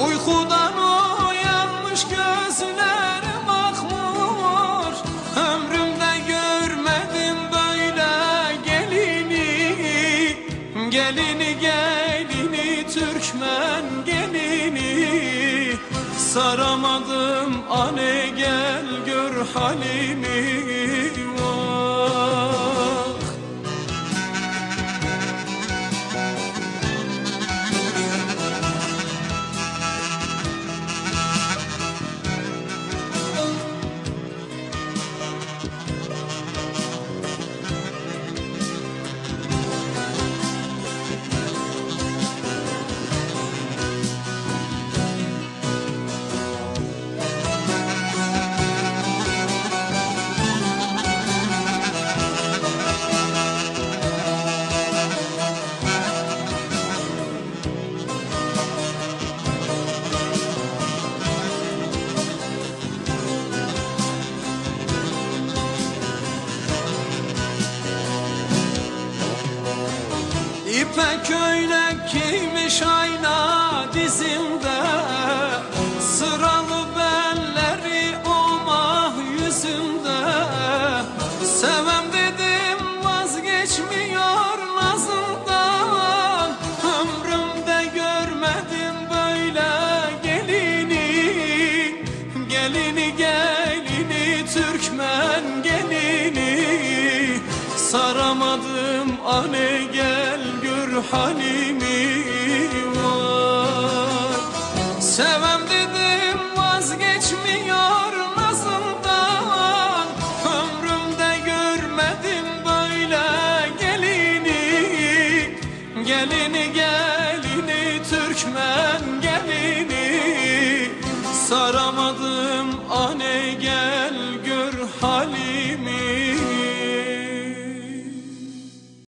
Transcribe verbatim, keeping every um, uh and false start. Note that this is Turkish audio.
Uykudan uyanmış gözlerim akmur. Ömrümde görmedim böyle gelini. Gelini gelini Türkmen gelini. Saramadım anne gel gör halimi. İpek köylek giymiş ayna dizimde, sıralı belleri omah yüzümde. Sevem dedim vazgeçmiyor nazından, ömrümde görmedim böyle gelini. Gelini gelini Türkmen gelini. Saramadım anne gel gör halimi var. Sevem dedim vazgeçmiyor nazından, ömrümde görmedim böyle gelini. Gelini gelini Türkmen gelini. Saramadım anne gel gör halimi.